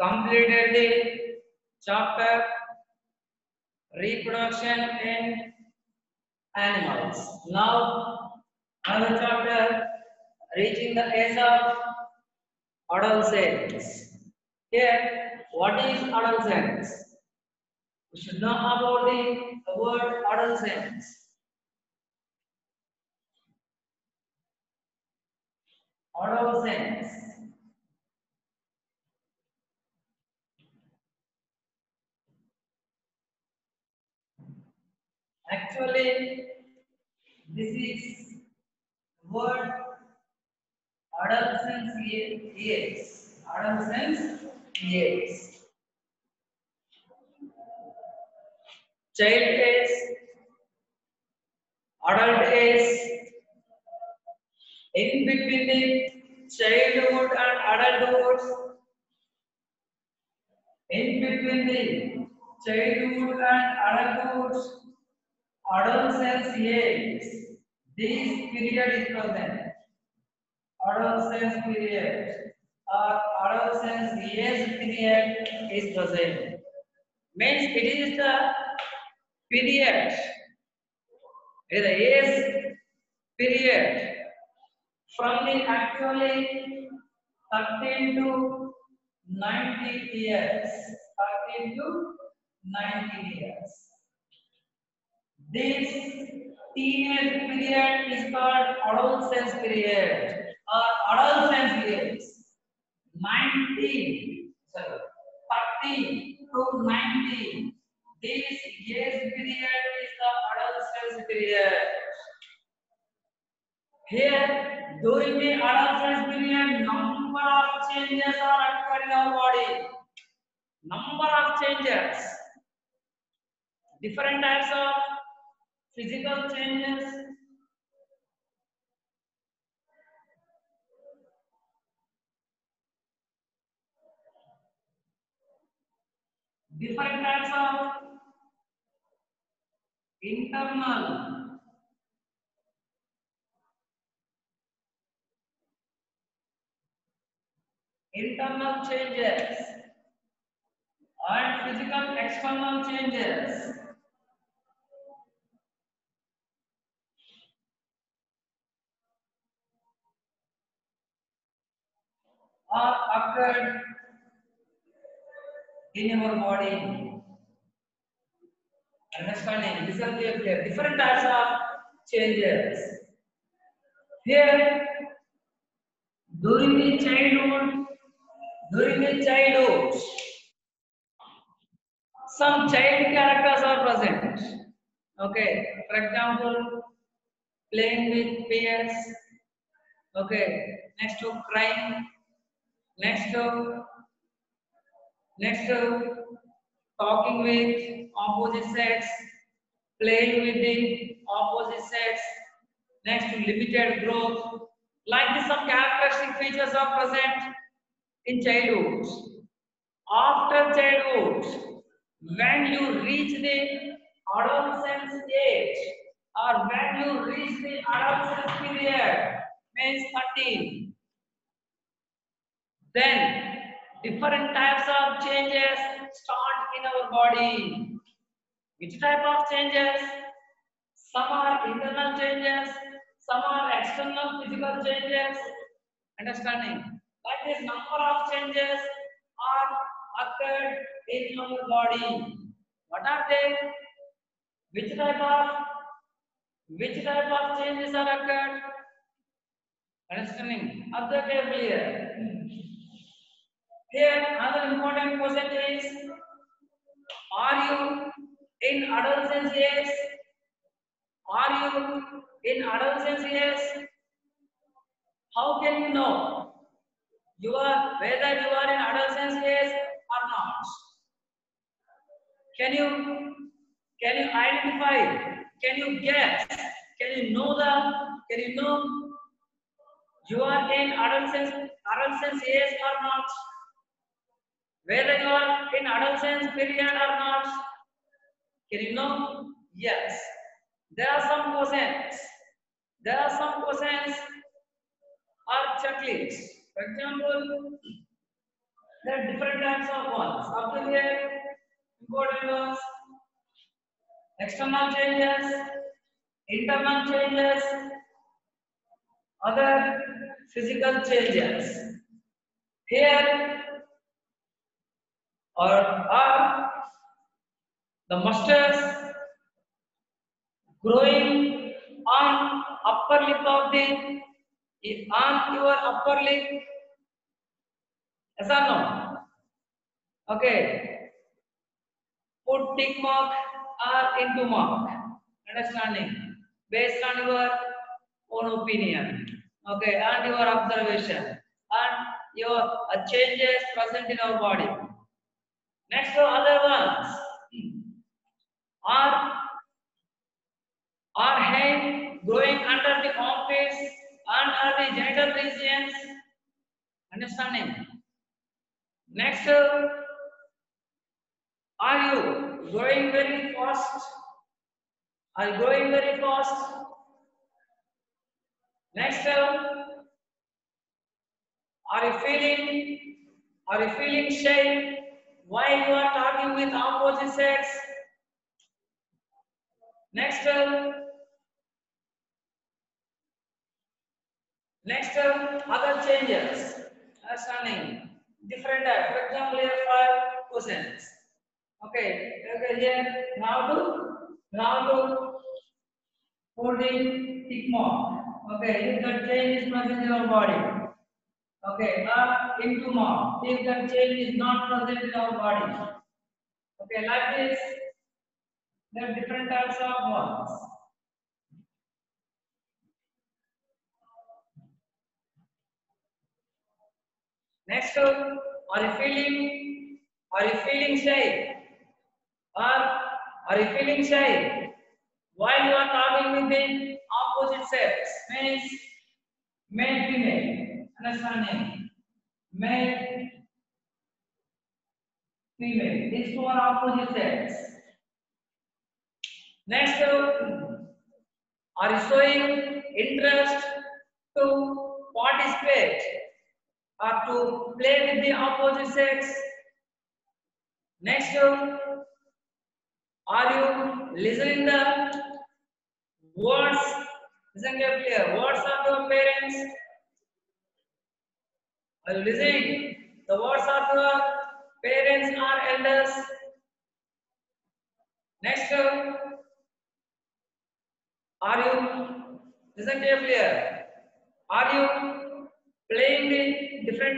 completed the chapter reproduction in animals. Now another chapter reaching the age of adolescence. Here, what is adolescence? We should know about the word adolescence. Adolescence. Actually, this is word adolescence years. Adolescence years. Child age, adult age, in between the childhood and adulthood, in between the childhood and adulthood, adolescence years. This period is present. Adolescence period or adolescence years period is present. Means it is the period, it is the age period from the actually 13 to 90 years. 13 to 90 years. This teenage period is called adolescence period or adolescence years. 19, sorry, 30 to 90. This years period is the adolescence period. Here, during the adolescence period, number of changes are occurring in our body. Number of changes. Different types of physical changes. Different types of internal changes and physical external changes. Are occurred in our body. Understanding? Listen clearly. Different types of changes. Here, during the childhood, some child characters are present. Okay, for example, playing with peers. Okay, next to crying, next to talking with opposite sex, playing with the opposite sex, next to limited growth. Like this, some characteristic features are present in childhood. After childhood, when you reach the adolescence age or when you reach the adolescence period, means 13, then different types of changes start in our body. Which type of changes? Some are internal changes, some are external physical changes. Understanding? Like this, number of changes are occurred in our body. What are they? Which type of changes are occurred? Understanding? Observe carefully here. Here, another important question is: are you in adolescence years? Are you in adolescence years? How can you know whether you are in adolescence years or not? Can you identify? Can you guess? Can you know you are in adolescence years or not? Whether you are in adolescence period or not? Can you know? Yes. There are some questions. Or checklists. For example, There are different types of ones. After here, important ones, external changes, internal changes, other physical changes. Here are the muscles growing on upper lip of the on your upper lip. Yes or no? Okay. Put tick mark or into mark. Understanding? Based on your own opinion. Okay, and your observation and your changes present in our body. Next, the other ones are hair growing under the armpits and are the genital regions. Understanding? Next, are you growing very fast? Are you growing very fast? Next, are you feeling shy while you are talking with opposite sex? Next, other changes. Understanding different types. For example, here 5%. Okay, okay, here now to holding tick mark. Okay, if the change is present in our body. Okay, into mark. If the change is not present in our body. Okay, like this, there are different types of ones. Next, are you feeling shy? Or are you feeling shy while you are talking with the opposite sex? Means male, female. Understanding? Male, female. These two are opposite sex. Next, are you showing interest to participate or to play with the opposite sex? Next, are you listening the words? Listen carefully. Words of your parents. Are you listening the words of your parents or elders? Next, are you listen carefully? Are you playing the different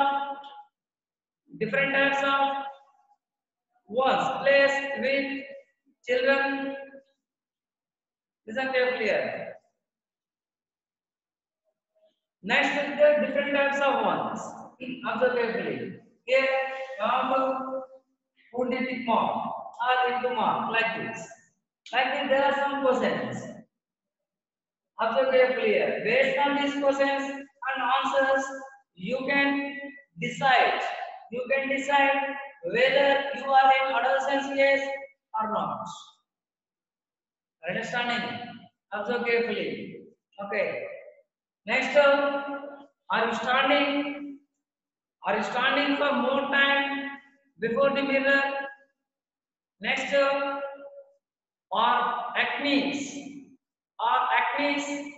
types of words plays with children? Listen carefully. Next is the different types of ones. Observe carefully. Here, now put the tick mark or into mark like this. Like this, there are some questions. Observe carefully here. Based on these questions and answers, you can decide. You can decide whether you are in adolescence age or not. Understanding? Observe carefully. Okay. Next, are you standing? Are you standing for more time before the mirror? Next, are acne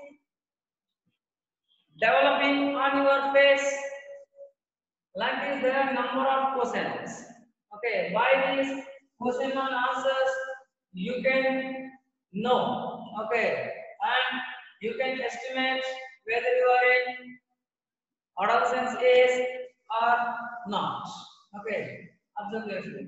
developing on your face? Like this, there are number of questions. Okay, by these question and answers, you can know. Okay, and you can estimate whether you are in adolescence age or not. Okay, observe carefully.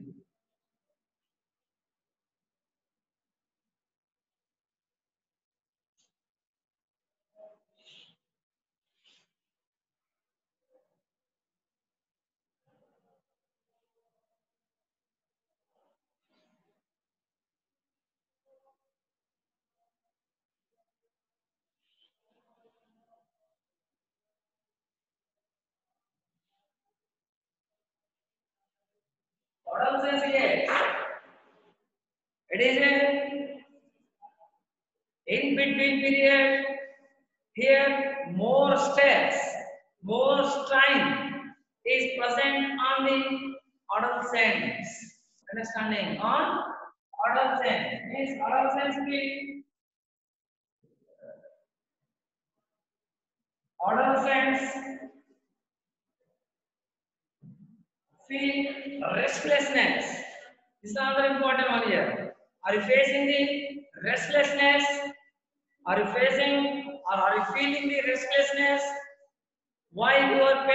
Adolescence age. It is a in between period. Here, more stress, more strain, is present on the adolescents. Understanding on adolescents means adolescents feel restlessness. This is another important one here. Are you facing the restlessness? Are you facing or are you feeling the restlessness? Why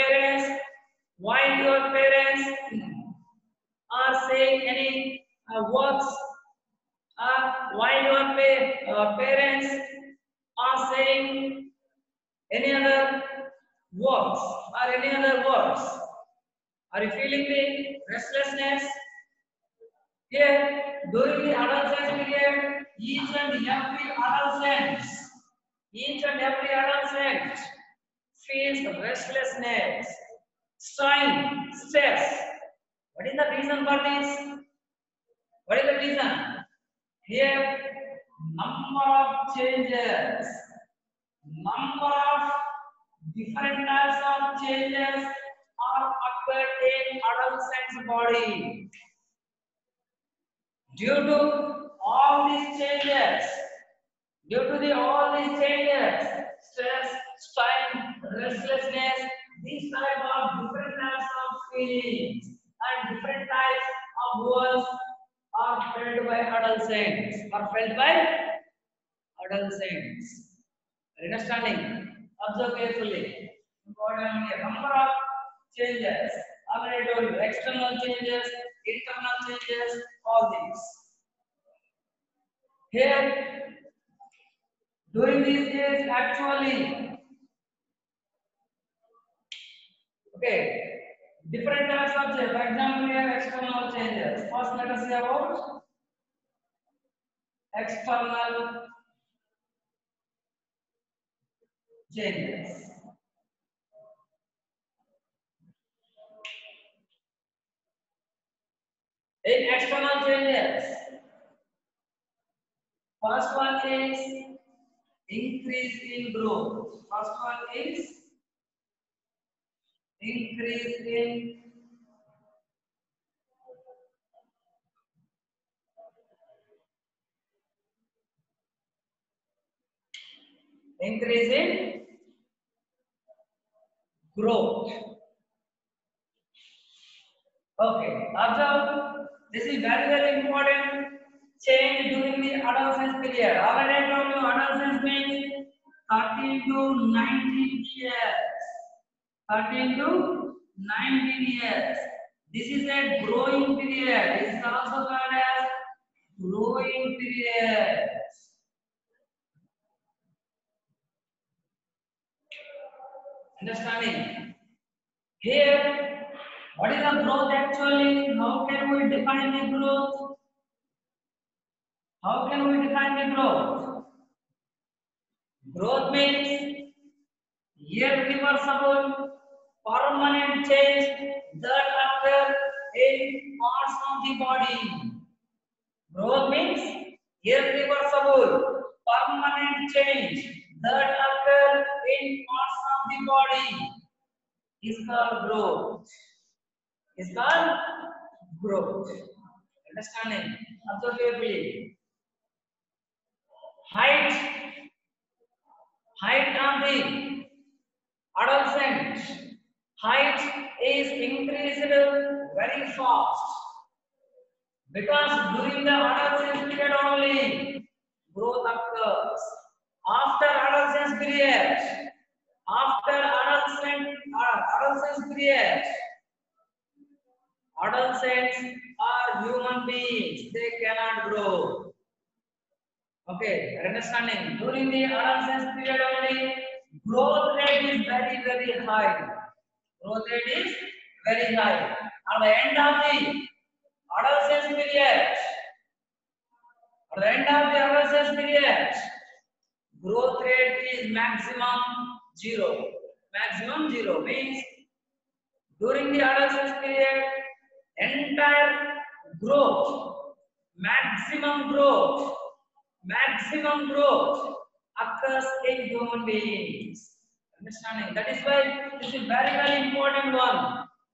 your parents are saying any words? Why your parents are saying any other words or any other words? Are you feeling the restlessness? Here, during the adolescence period, each and every adolescent feels restlessness, strain, stress. What is the reason for this? What is the reason? Here, number of changes, number of different types of changes are occurred in adolescent's body. Due to all these changes, stress, strain, restlessness, these type of different types of feelings and different types of words are felt by adolescents. Understanding? Observe carefully. Important here. Number of changes. Already told you. External changes, internal changes, all these. Here, during these days, actually, okay, different types of changes. For example, we have external changes. First, let us see about external changes. In external changes, first one is increase in growth. First one is increase in growth. Okay, observe. This is very important change during the adolescence period. Already I told you adolescence means 13 to 19 years. 13 to 19 years. This is a growing period. This is also called as growing period. Understanding? Here, what is the growth actually? How can we define the growth? How can we define the growth? Growth means irreversible, permanent change that occur in parts of the body. Growth means irreversible, permanent change that occur in parts of the body is called growth. Is called growth. Understanding? Observe carefully. Height of the adolescent. Height is increased very fast because during the adolescence period only growth occurs. After adolescence period, adolescence period, adolescents are human beings. They cannot grow. Okay, understanding? During the adolescence period only, growth rate is very high. Growth rate is very high. At the end of the adolescence period, growth rate is maximum zero. Maximum zero means during the adolescence period, entire growth, maximum growth occurs in human beings. Understanding? That is why this is very important one.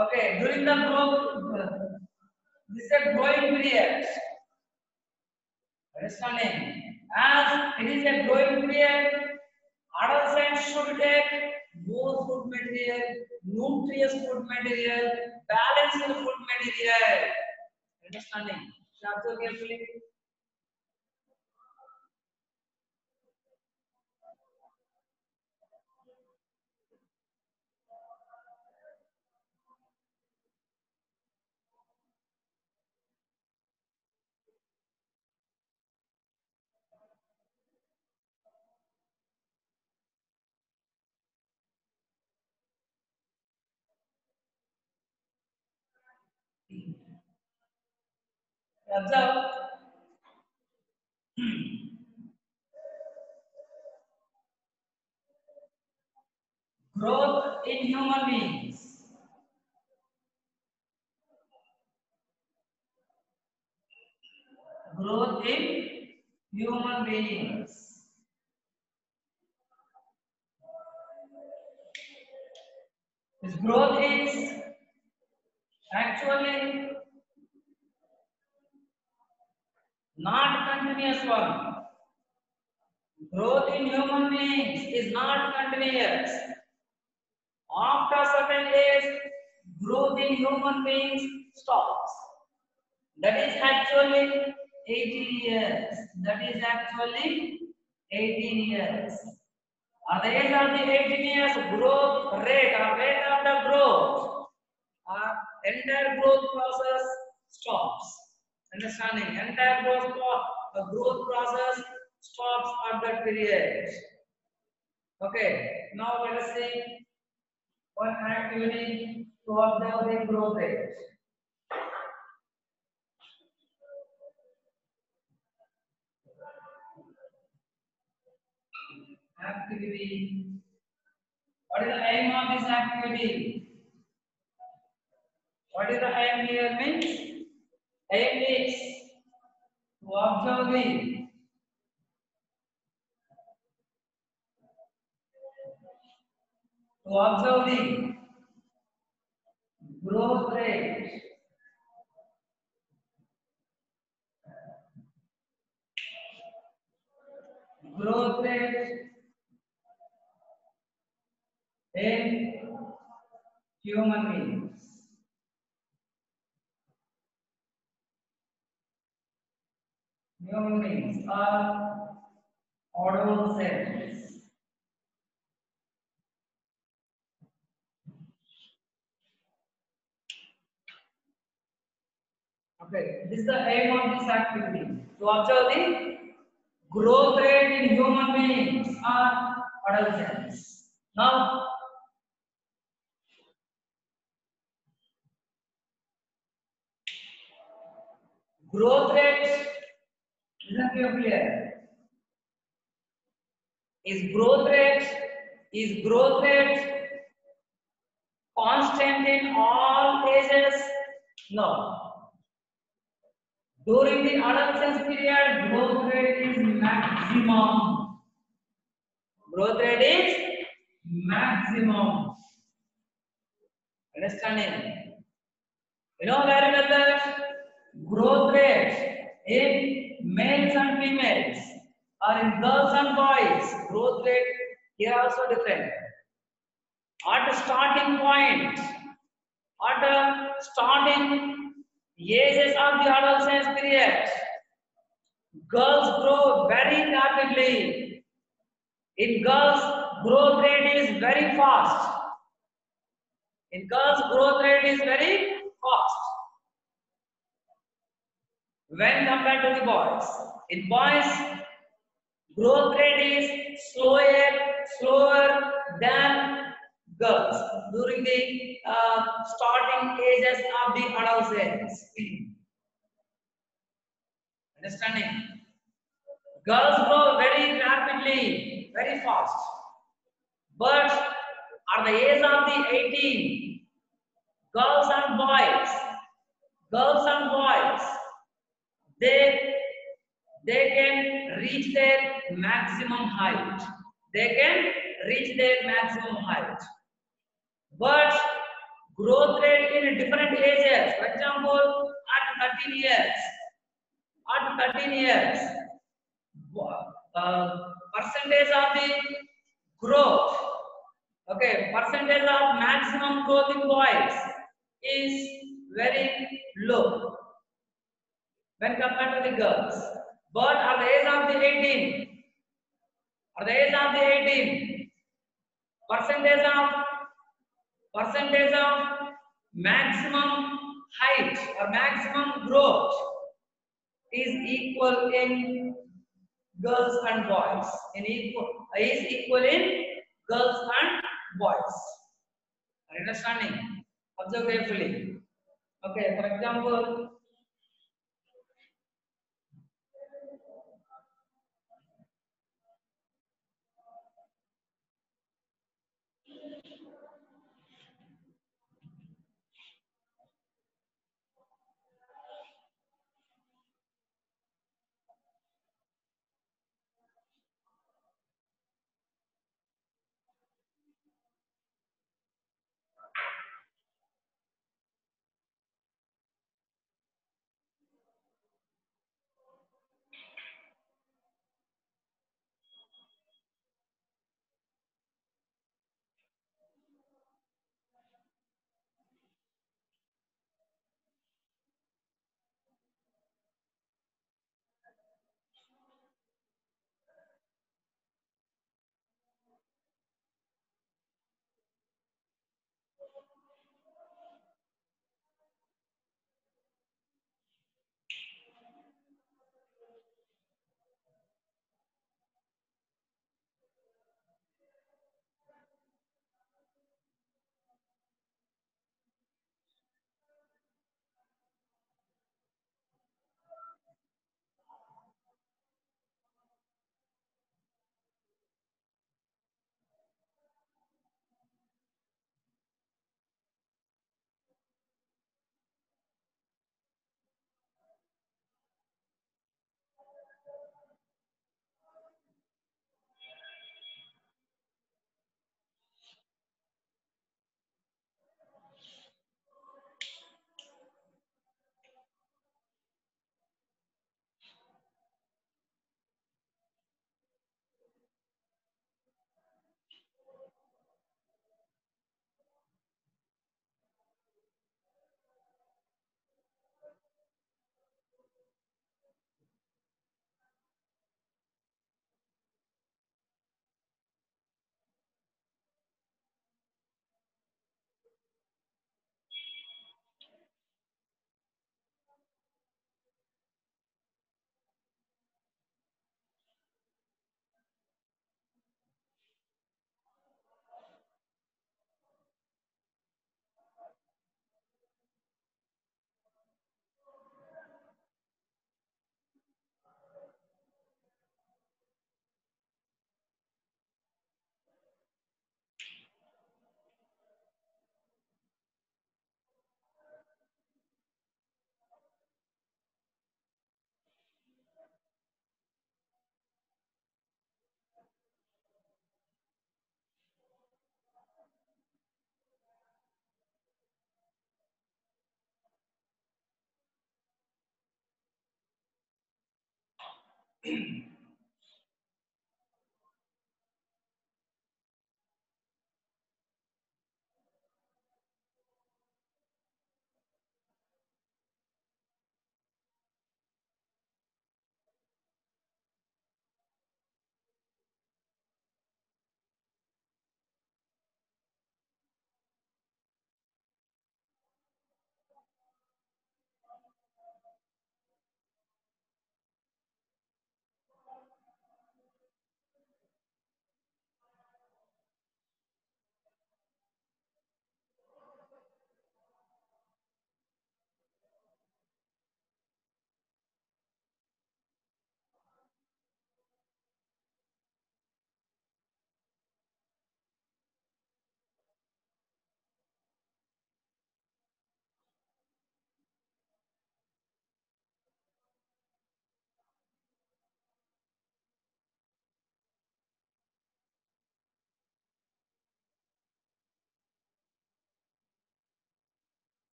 Okay, during the growth, this is a growing period. Understanding? As it is a growing period, adolescents should take more food material, nutritious food material, balanced food material. Understanding? Observe carefully. Observe. Growth in human beings. Growth in human beings. This growth is actually not continuous one. Growth in human beings is not continuous. After certain age, growth in human beings stops. That is actually 18 years. That is actually 18 years. At the age of the 18 years, growth rate or rate of the growth, entire growth process stops. Understanding? Entire growth process stops at that period. Okay. Now let us see one activity to observe the growth rate. Activity. What is the aim of this activity? What is the aim here means? Aim is to observe the growth rate in human beings. Human beings are adolescents. Okay, this is the aim of this activity to observe the growth rate in human beings are adolescents. Now, growth rate isn't clear. Is growth rate constant in all ages? No. During the adolescence period, growth rate is maximum. Growth rate is maximum. Understanding? You know very well that growth rate in males and females or in girls and boys, growth rate here also different. At the starting point, at the starting ages of the adolescence period, girls grow very rapidly. In girls, growth rate is very fast. In girls, growth rate is very fast when compared to the boys. In boys, growth rate is slower than girls during the starting ages of the adolescence. Understanding? Girls grow very rapidly, very fast. But at the age of the 18, girls and boys, they can reach their maximum height. They can reach their maximum height. But growth rate in different ages. For example, at 13 years, percentage of the growth, okay, percentage of maximum growth in boys is very low when compared to the girls. But at the age of the 18, at the age of the 18, percentage of maximum height or maximum growth is equal in girls and boys. In equal is equal in girls and boys. Are you understanding? Observe carefully. Okay, for example,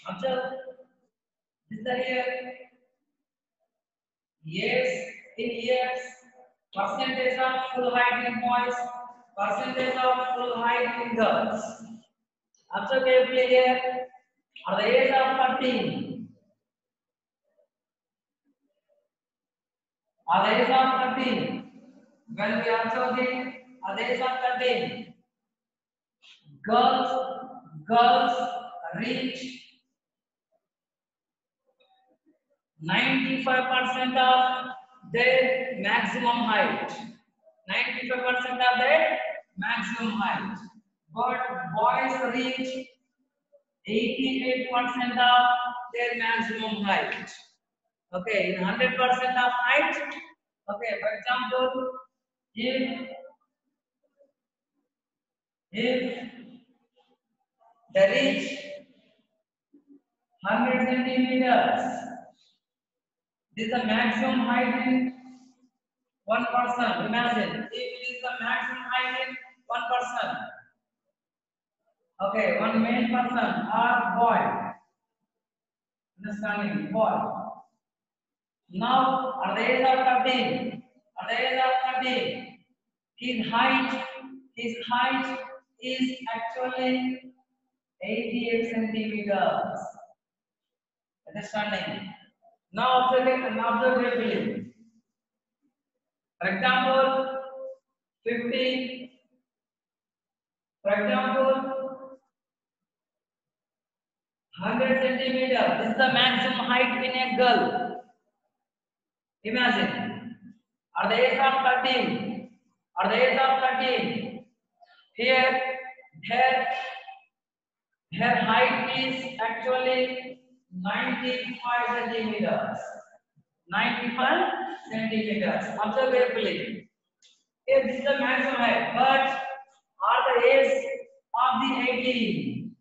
Observe this is the year. Years in years. Percentage of full height in boys. Percentage of full height in girls. Observe carefully here. At the age of 13. At the age of 13. When we observe it, at the age of 13. Girls reach 95% of their maximum height. 95% of their maximum height. But boys reach 88% of their maximum height. Okay, in 100% of height. Okay, for example, if they reach 100 centimeters, this is the maximum height in one person. Imagine if it is the maximum height in one person. Okay, one male person or boy. Understanding? Boy. Now, at the age of 13, his height is actually 88 centimeters. Understanding? Now observe carefully. For example, 50. For example, 100 centimeters. This is the maximum height in a girl. Imagine. At the age of 13. Here, her height is actually 95 centimeters. 95 centimeters. Observe carefully. If this is the maximum height, but at the age of the 18,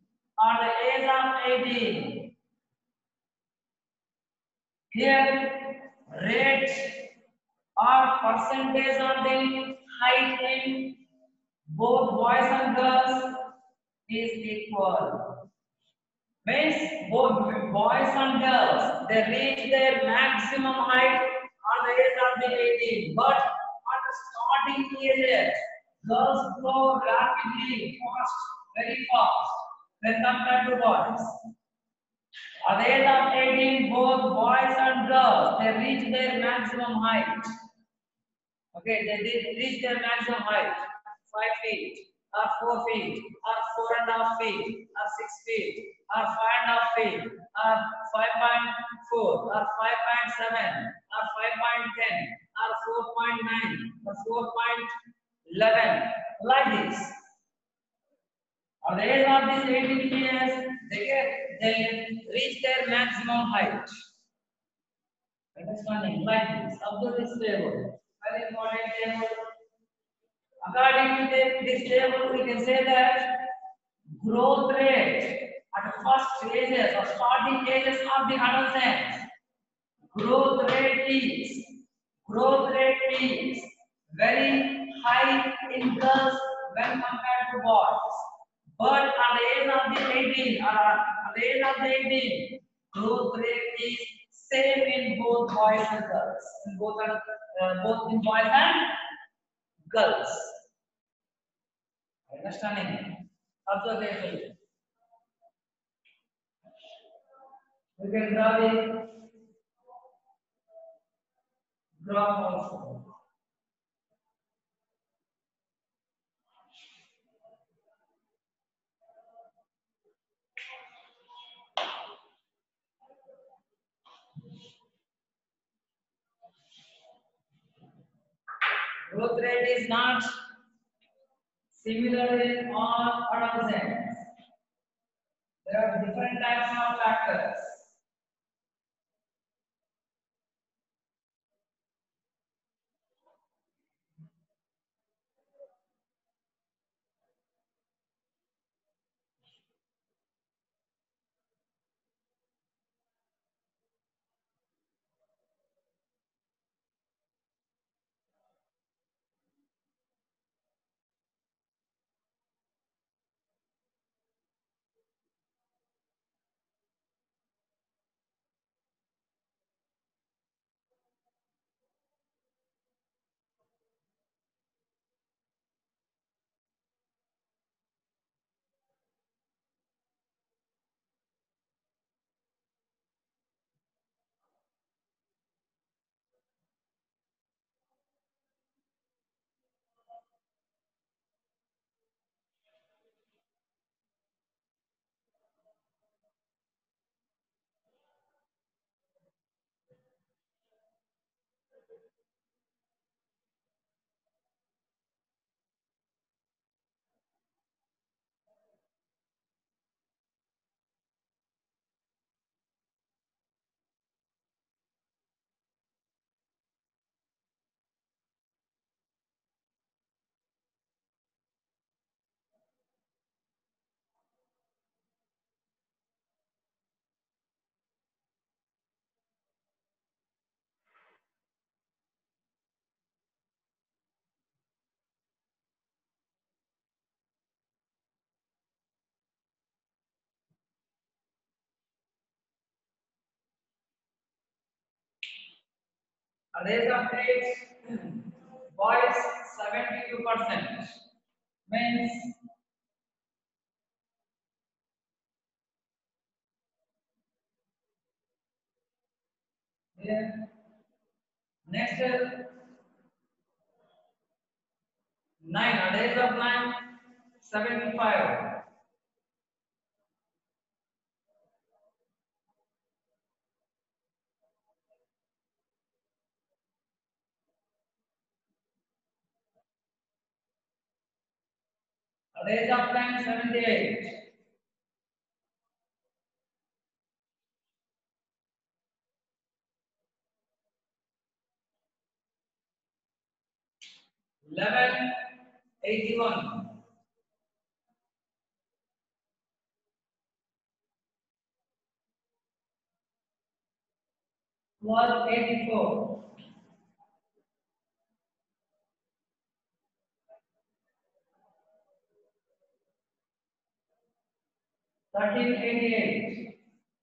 here rate or percentage of the height in both boys and girls is equal. Means both boys and girls they reach their maximum height at the age of the 18. But at the starting ages, girls grow rapidly, very fast when compared to boys. At the age of 18, both boys and girls they reach their maximum height. Okay, they did reach their maximum height, 5 feet, or 4 feet, or 4.5 feet, or 6 feet, or 5.5 feet, or 5.4, or 5.7, or 5.10, or 4.9, or 4.11, like this. At the age of these 18 years, they reach their maximum height. Understanding? Like this. Observe this table. Very important table. According to this table, we can say that growth rate at the first stages or starting ages of the adolescence, growth rate is very high in girls when compared to boys. But at the age of the 18, growth rate is same in both boys and girls. Both in boys and girls. Understanding? Observe carefully. We can draw the graph also. Growth rate is not similar in all adolescents. There are different types of factors. Raise of age, boys 72%, men's here. Next, 9, days of 9, 75. Days of 10, 78. Eleven, 81. 12, 84. 13, 88.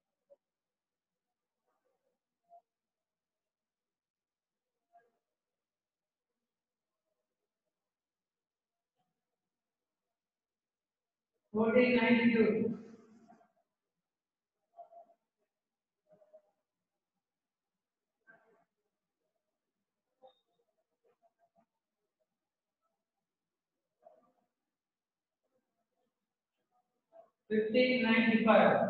14, 92. 15, 95.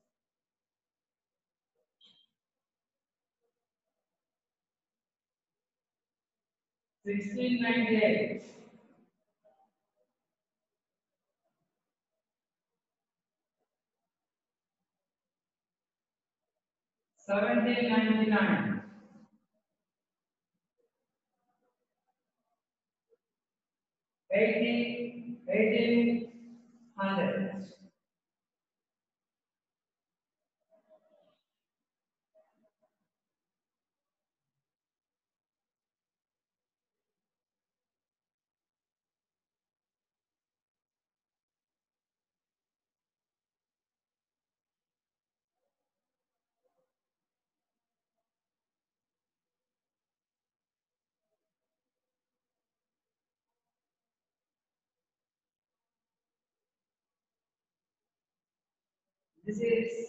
16, 98. 17, 99. 80, 18, 100. This is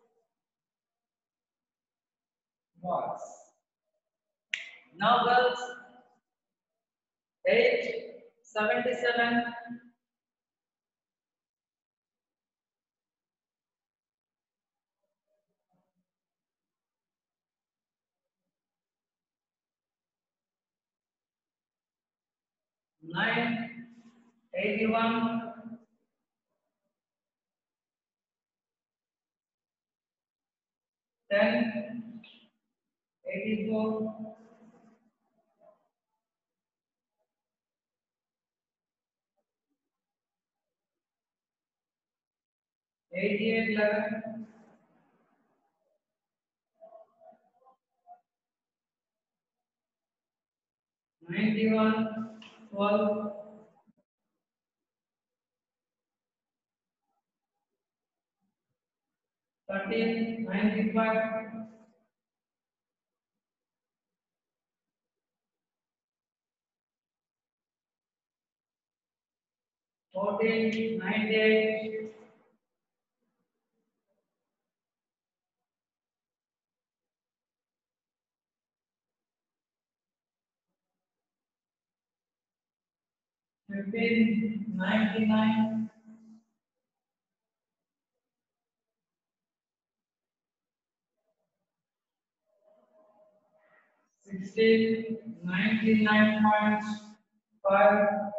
boys. Now girls, 8, 77. 9, 81. 10, 84. 88, 11. 91, 12. 13, 95. 14, 98. 15, 99. 16, 99.5,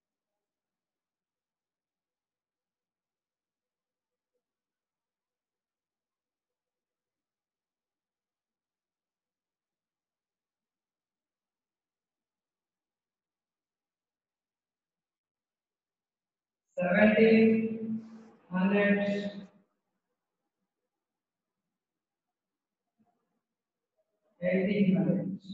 17, 100, 1800.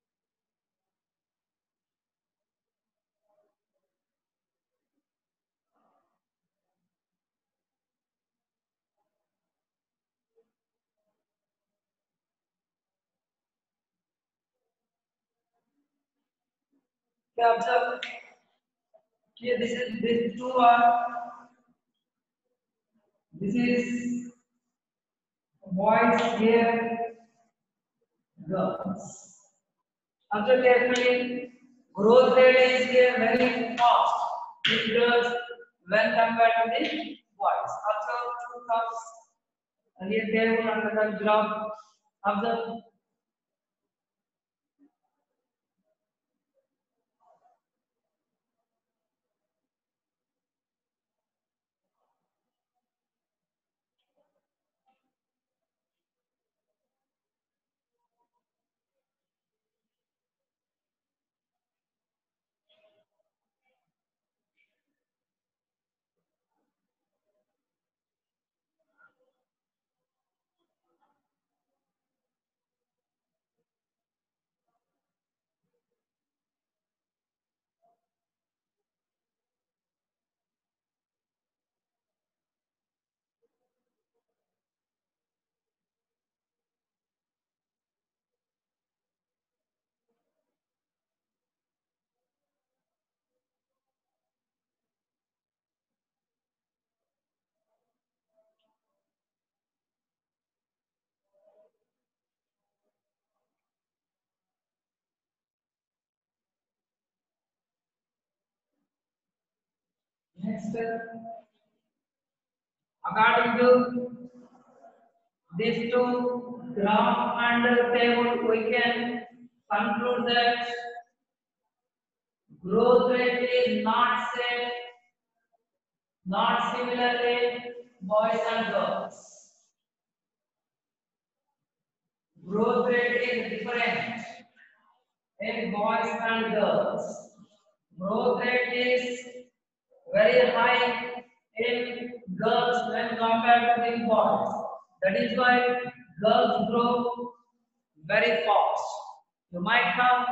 Observe here. This two are. This is boys here, girls. Observe carefully. Growth rate is here very fast in girls when compared to the boys. Observe two curves. And here table under the graph. Observe. Next, according to these two graph and table, we can conclude that growth rate is not same, not similarly boys and girls. Growth rate is different in boys and girls. Growth rate is very high in girls when compared to the boys. That is why girls grow very fast. You might have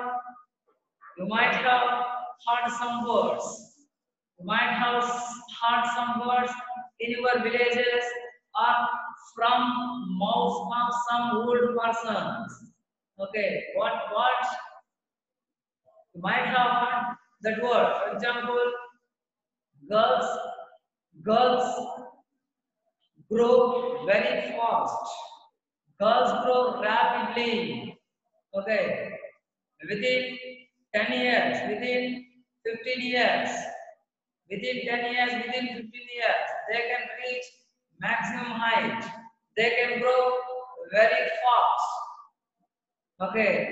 heard some words. You might have heard some words in your villages or from mouths of some old persons. Okay, what you might have heard that word. For example, girls girls grow very fast. Girls grow rapidly. Okay, within 10 years, within 15 years, within 10 years, within 15 years, they can reach maximum height. They can grow very fast. Okay,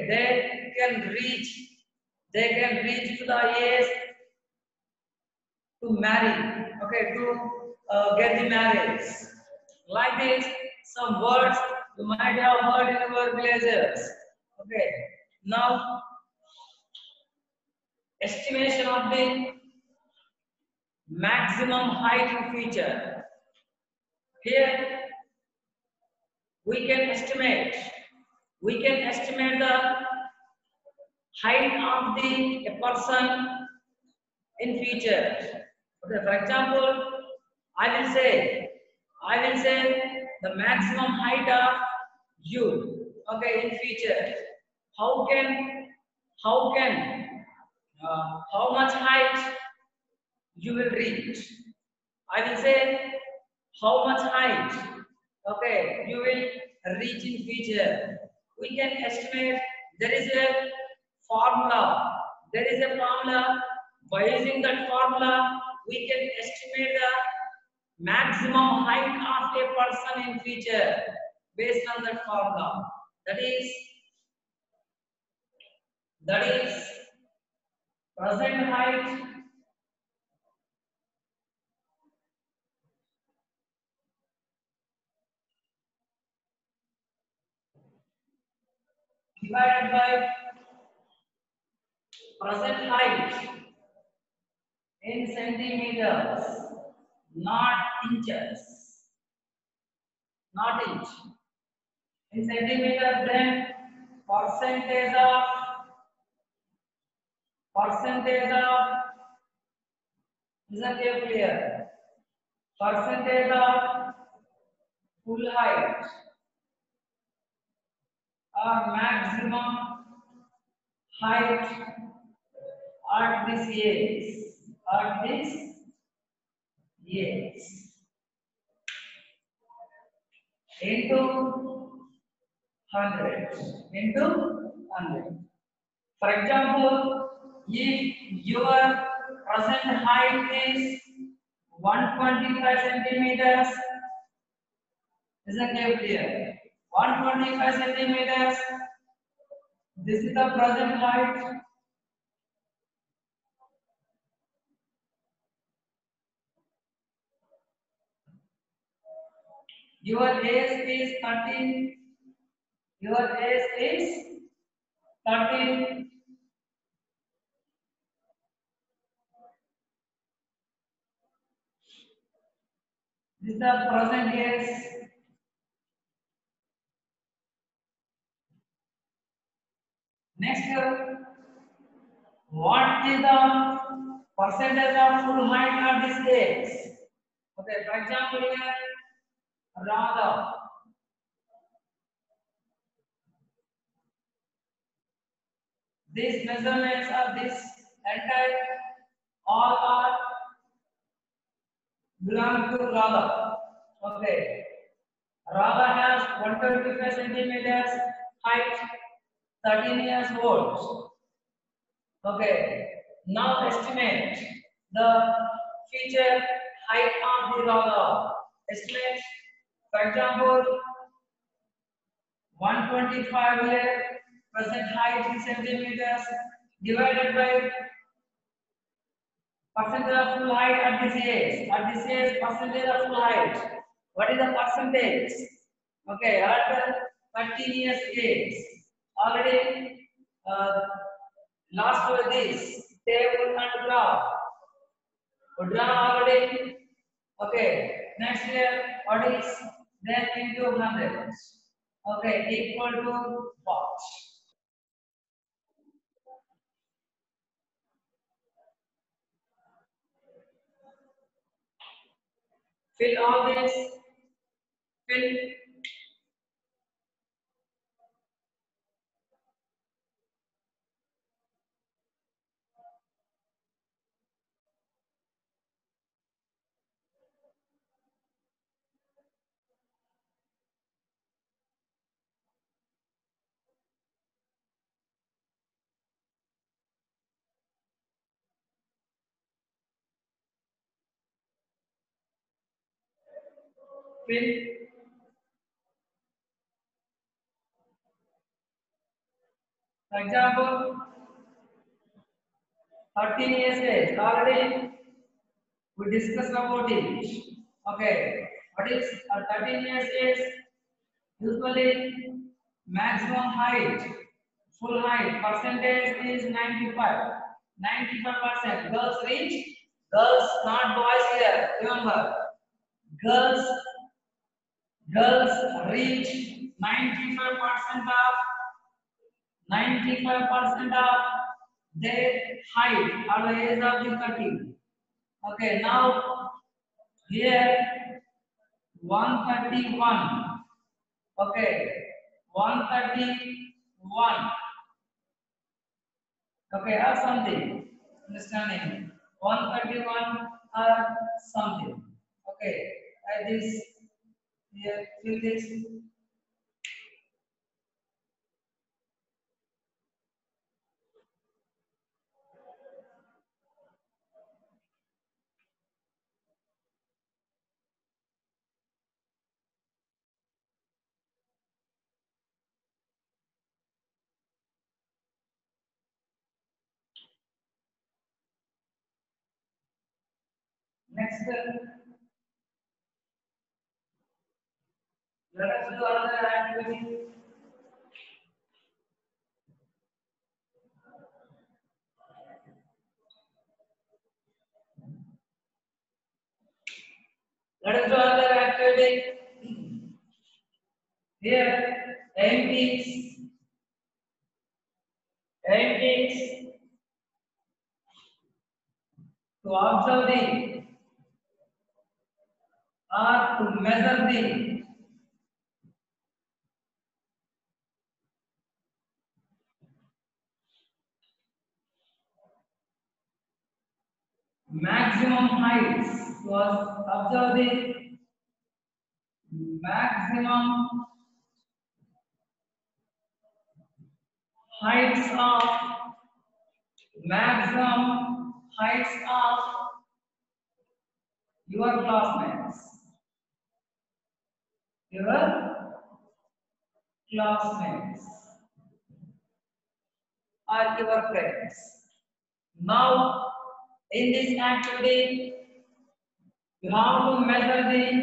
they can reach to the age to marry. Okay, to get the marriage. Like this, some words you might have heard in our villages. Okay, now estimation of the maximum height feature. Here we can estimate the height of the a person in future. Okay, for example, I will say the maximum height of you. Okay, in future, how can how can how much height you will reach? I will say how much height, okay, you will reach in future. We can estimate. There is a formula. There is a formula. By using that formula, we can estimate the maximum height of a person in future based on that formula. That is that is present height divided by present height in centimeters, not inches, not inch. In centimeters, then percentage of percentage of isn't it clear? Percentage of full height or maximum height at this age. At this age. Into 100. Into 100. For example, if your present height is 125 centimeters, is that clear? 125 centimeters. This is the present height. Your age is 13. Your age is 13. This is the present age. Next, what is the percentage of full height at this age? Okay, for example, here, Radha. These measurements of this entire all are belong to Radha. Okay. Radha has 125 centimeters height, 13 years old. Okay. Now estimate the future height of the Radha. Estimate, for example, 125 here, present height in centimeters divided by percentage of full height at this age. At this age, percentage of full height. What is the percentage? Okay, at 13 years age. Already last with this table and graph. Drawn already. Okay, next year what is then into hundreds. Okay, equal to what? Fill all this. Fill. Fill. For example, 13 years age. Already we discussed about it. Okay. What is 13 years age? Usually maximum height, full height percentage is 95. 95%. Girls reach. Girls, not boys here. Remember, girls, girls reach 95% of 95% of their height at the age of the 30. Okay, now here 131. Okay, 131. Okay, or something. Understanding? 131 or something. Okay, at this here, fill this. Next, let us do another activity. Let us do another activity. Here, aim is to observe the or to measure the maximum heights, was observe the maximum heights of maximum heights of your classmates, or your friends. Now, in this activity, you have to measure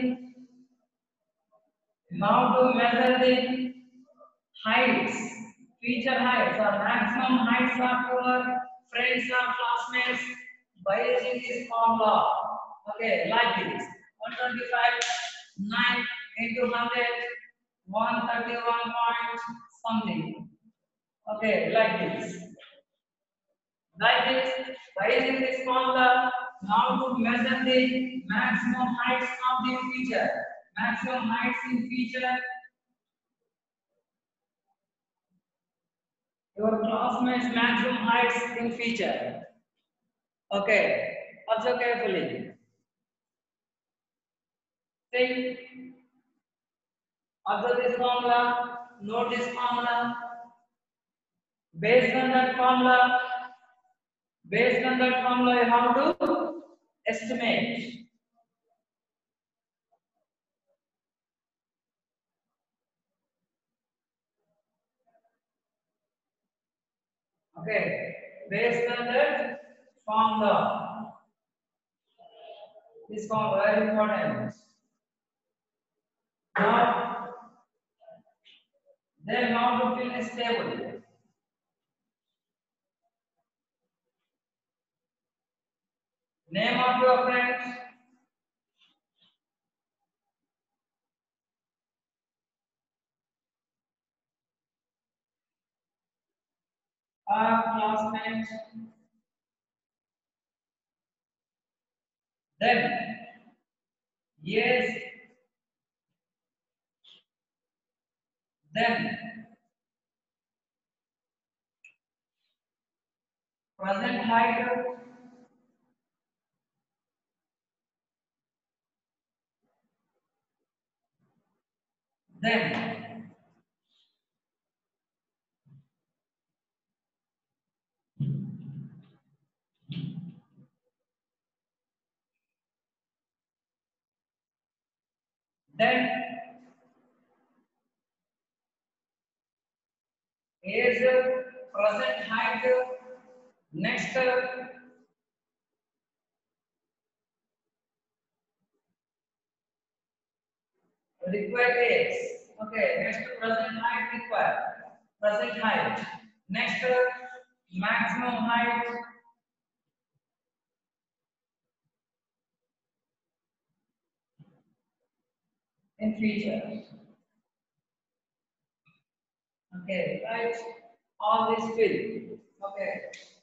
the heights, feature heights or maximum heights of your friends or classmates by using this formula. Okay, like this. 125, 9 into 100, 131 point something. Okay, like this. Like this, by using this formula, now to measure the maximum heights of the feature. Maximum heights in feature. Your classmates' maximum heights in feature. Okay, observe carefully. Think, observe this formula, note this formula. Based on that formula, you have to estimate. Okay, based on that formula. This formula very important. Now, then how to fill this table. Name of your friends. Our classmates. Then, yes. Then, present height. Then, is present height. Next, required age. Okay, next present height required. Present height. Next, maximum height. In feature. Okay, right. All this fill. Okay.